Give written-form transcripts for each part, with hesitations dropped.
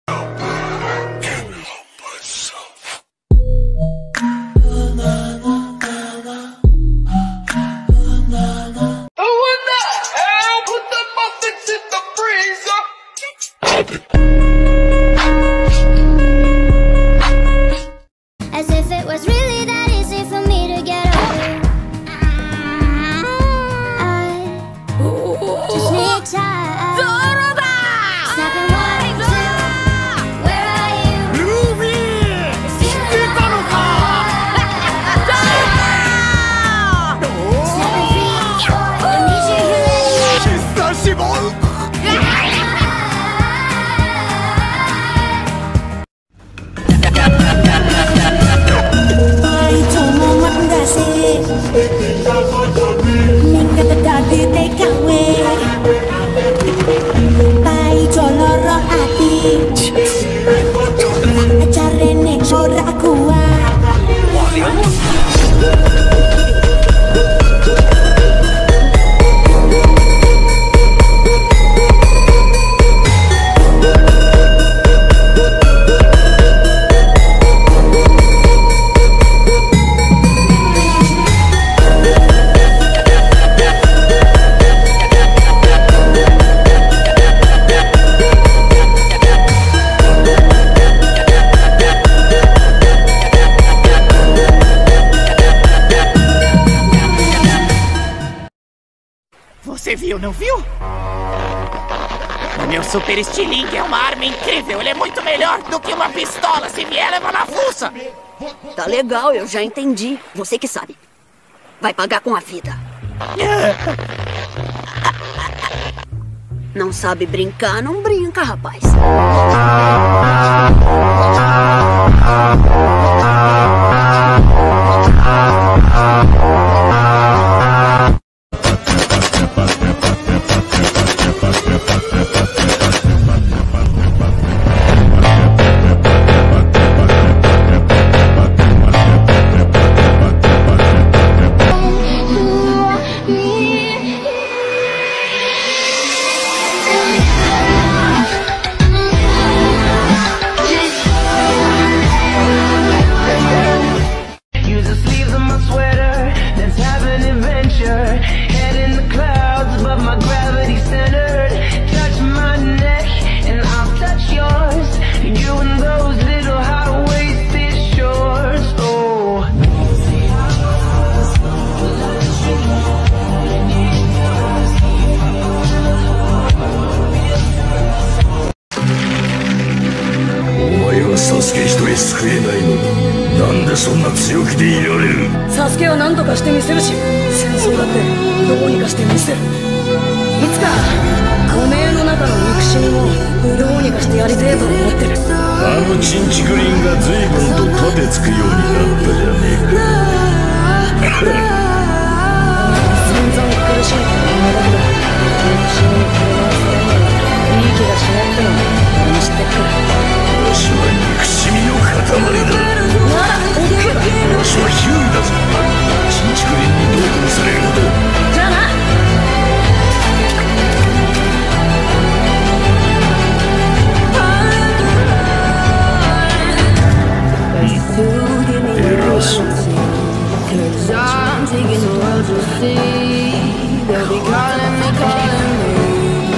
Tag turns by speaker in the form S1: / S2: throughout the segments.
S1: As if it was really that easy for me to get over. I just need time. Snapping 1, 2, where are you? Snapping 3, 4, I need you here.
S2: Di TKW Pai joloro ati Acarane ora kuat
S3: Você viu, não viu? O meu super estilingue é uma arma incrível. Ele é muito melhor do que uma pistola. Se vier, leva na fuça.
S4: Tá legal, eu já entendi. Você que sabe. Vai pagar com a vida. Não sabe brincar, não brinca, rapaz.
S5: サスケは何とかしてみせるし、戦争だってどうにかしてみせる。いつかおめえの中の憎しみもどうにかしてやりてえと思ってる。
S6: あのチンチクリンが随分と盾つくようになったじゃねえか。
S5: 散々苦しいってお前だけど、憎しみに振り回されるのがいい気がしないっての俺も知ってっから。
S6: わしは憎しみの塊だ。
S5: なら OK だ。
S6: わしはヒューイだぞ。チンチクリンにどうこうされるほど。
S5: じゃあな。
S6: 偉そう。
S5: I'm taking the world to see. They'll be calling me, calling me.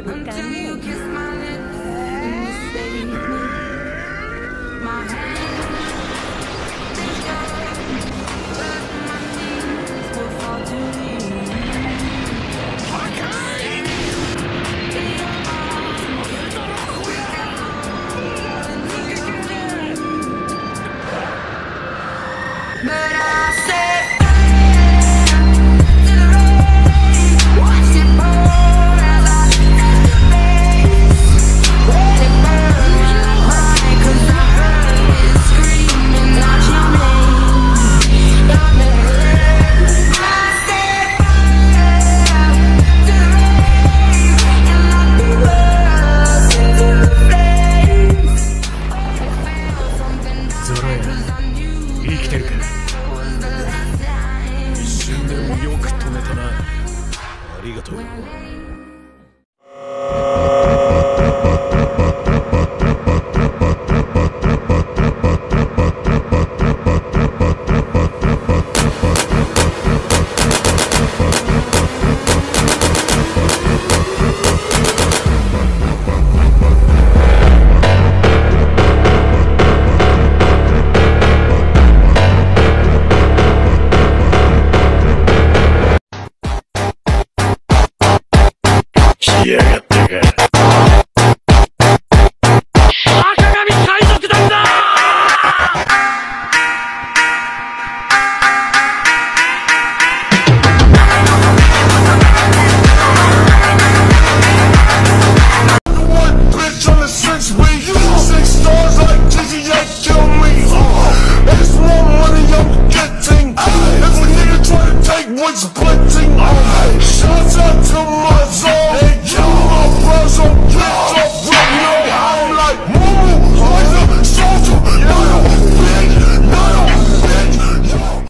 S6: しやがったか。
S3: 赤髪海賊団だ。
S6: Shots out to my zone. Hey, yo, my bros on bitch up right now. I'm like, Moo, Spider, Soldier, bitch, yo.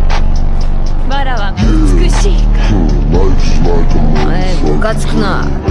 S5: Mukaつくな。